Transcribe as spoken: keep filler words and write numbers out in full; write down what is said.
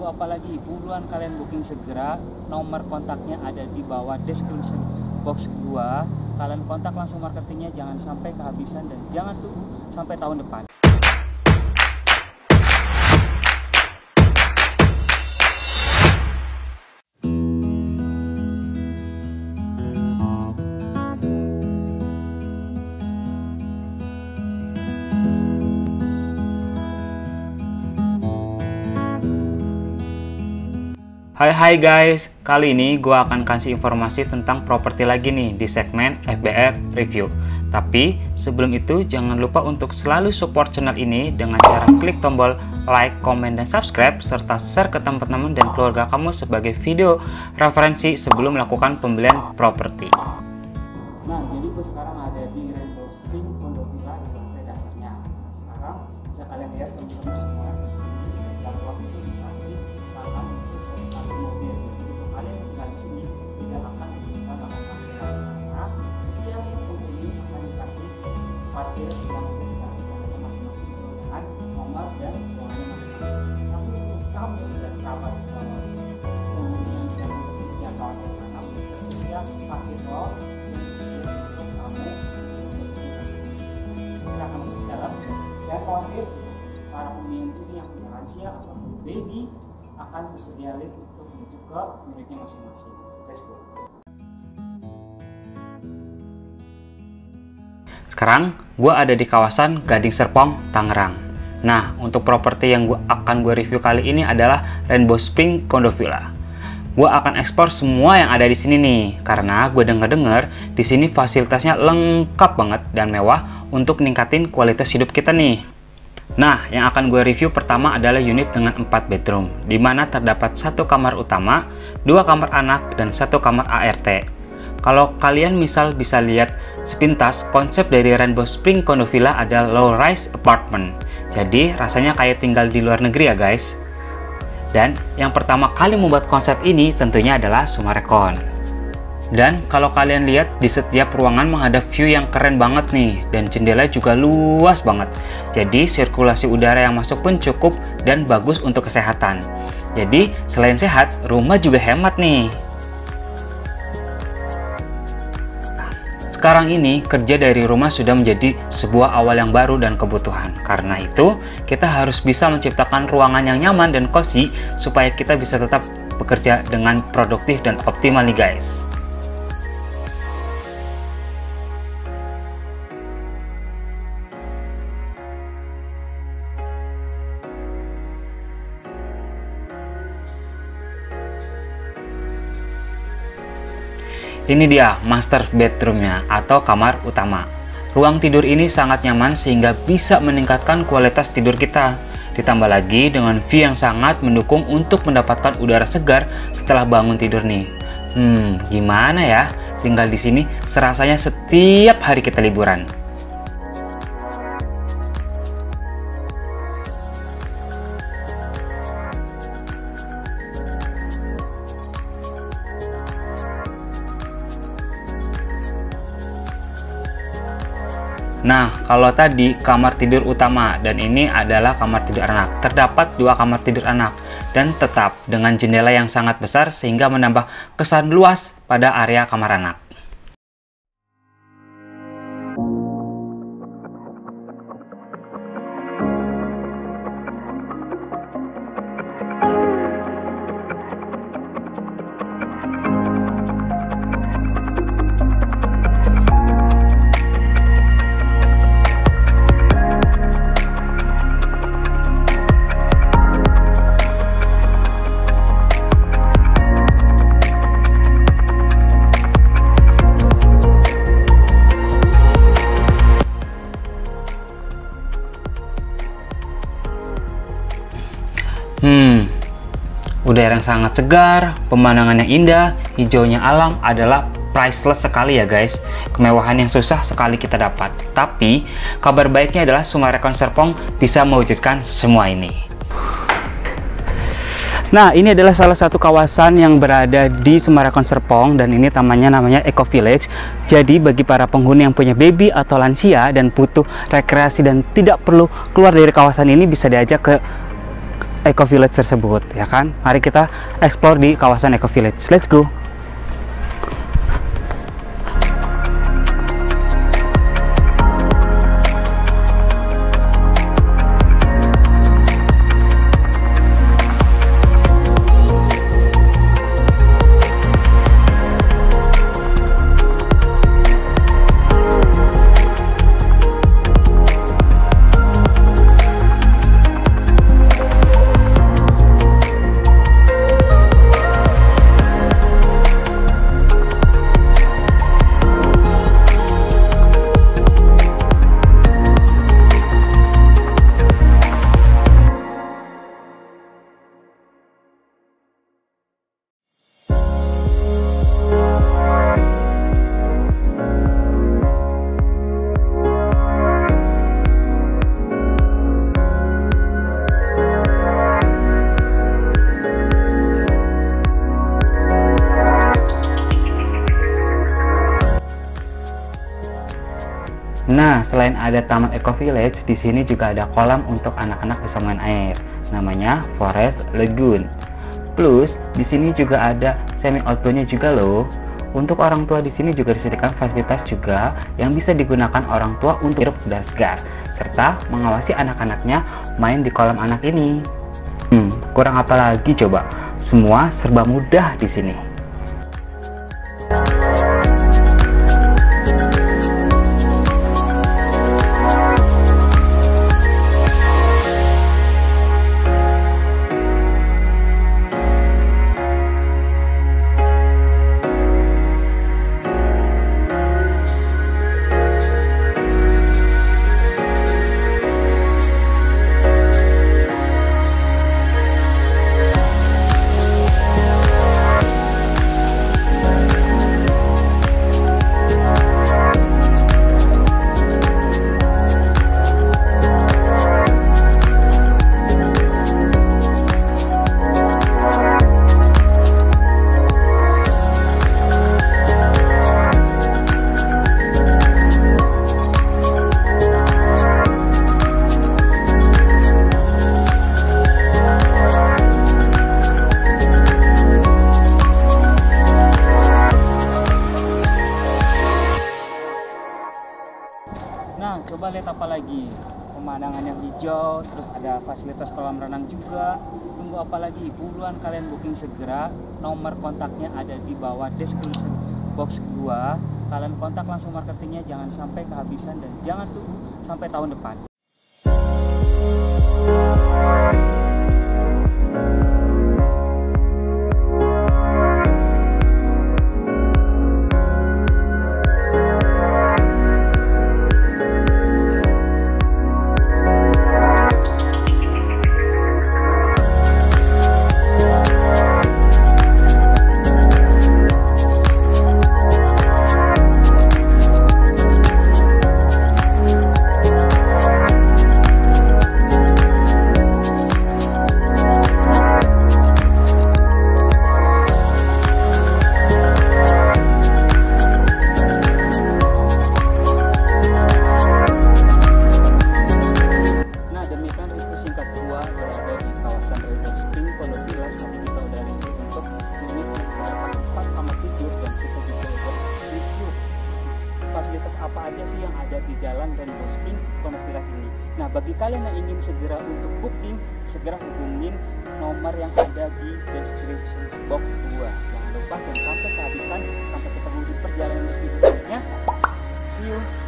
apa lagi, buruan kalian booking segera. Nomor kontaknya ada di bawah description box gua. Kalian kontak langsung marketingnya, jangan sampai kehabisan dan jangan tunggu sampai tahun depan. Hai hai guys, kali ini gue akan kasih informasi tentang properti lagi nih di segmen F B R Review. Tapi sebelum itu jangan lupa untuk selalu support channel ini dengan cara klik tombol like, comment, dan subscribe serta share ke teman-teman dan keluarga kamu sebagai video referensi sebelum melakukan pembelian properti. Nah, jadi gue sekarang ada di Rainbow Spring Condo Villa di lantai dasarnya. Nah, sekarang bisa kalian lihat teman-teman semua di sini setiap blok itu dikasih lahan untuk satu mobil. Jadi untuk kalian tinggal di sini tidak akan diberikan lahan parkir karena setiap penghuni akan dikasih parkir yang dikasih oleh masing-masing sesuai dengan nomor dan ruangannya masing-masing. Tapi untuk kamu dan kerabat kamu penghuni yang datang ke sini jangan khawatir karena tersedia parkir lot yang disediakan untuk kamu untuk berkunjung ke sini. Kita akan masuk ke dalam. Jangan khawatir, para penghuni di sini yang punya lansia ataupun baby akan tersedia lift untuk menuju ke unitnya masing-masing. Let's go. Sekarang gue ada di kawasan Gading Serpong, Tangerang. Nah, untuk properti yang gua, akan gue review kali ini adalah Rainbow Spring Condo Villa. Gue akan eksplor semua yang ada di sini nih, karena gue denger-dengar di sini fasilitasnya lengkap banget dan mewah untuk ningkatin kualitas hidup kita nih. Nah, yang akan gue review pertama adalah unit dengan empat bedroom, di mana terdapat satu kamar utama, dua kamar anak, dan satu kamar A R T. Kalau kalian misal bisa lihat sepintas, konsep dari Rainbow Spring Condo Villa adalah low rise apartment. Jadi rasanya kayak tinggal di luar negeri ya guys. Dan yang pertama kali membuat konsep ini tentunya adalah Summarecon. Dan kalau kalian lihat di setiap ruangan menghadap view yang keren banget nih, dan jendela juga luas banget. Jadi sirkulasi udara yang masuk pun cukup dan bagus untuk kesehatan. Jadi selain sehat, rumah juga hemat nih. Sekarang ini kerja dari rumah sudah menjadi sebuah awal yang baru dan kebutuhan. Karena itu kita harus bisa menciptakan ruangan yang nyaman dan cozy supaya kita bisa tetap bekerja dengan produktif dan optimal nih guys. Ini dia master bedroomnya atau kamar utama. Ruang tidur ini sangat nyaman sehingga bisa meningkatkan kualitas tidur kita. Ditambah lagi dengan view yang sangat mendukung untuk mendapatkan udara segar setelah bangun tidur nih. Hmm, gimana ya? Tinggal di sini serasanya setiap hari kita liburan. Nah, kalau tadi kamar tidur utama dan ini adalah kamar tidur anak. Terdapat dua kamar tidur anak dan tetap dengan jendela yang sangat besar sehingga menambah kesan luas pada area kamar anak. Hmm, udara yang sangat segar, pemandangan yang indah, hijaunya alam adalah priceless sekali ya guys. Kemewahan yang susah sekali kita dapat. Tapi, kabar baiknya adalah Summarecon Serpong bisa mewujudkan semua ini. Nah, ini adalah salah satu kawasan yang berada di Summarecon Serpong dan ini tamannya namanya Eco Village. Jadi bagi para penghuni yang punya baby atau lansia dan butuh rekreasi dan tidak perlu keluar dari kawasan ini bisa diajak ke Eco Village tersebut, ya kan? Mari kita explore di kawasan Eco Village. Let's go. Nah, selain ada Taman Eco Village, di sini juga ada kolam untuk anak-anak bisa main air. Namanya Forest Lagoon. Plus, di sini juga ada semi outdoor-nya juga loh. Untuk orang tua di sini juga disediakan fasilitas juga yang bisa digunakan orang tua untuk hidup dan segar, serta mengawasi anak-anaknya main di kolam anak ini. Hmm, kurang apa lagi coba? Semua serba mudah di sini. Nah, coba lihat apa lagi? Pemandangan yang hijau, terus ada fasilitas kolam renang juga. Tunggu apa lagi? Buruan kalian booking segera. Nomor kontaknya ada di bawah description box gua. Kalian kontak langsung marketingnya, jangan sampai kehabisan dan jangan tunggu sampai tahun depan. Fasilitas apa aja sih yang ada di dalam Rainbow Spring Pondok Village ini. Nah, bagi kalian yang ingin segera untuk booking, segera hubungin nomor yang ada di description box gua. Jangan lupa, jangan sampai kehabisan. Sampai ketemu di perjalanan video selanjutnya. See you.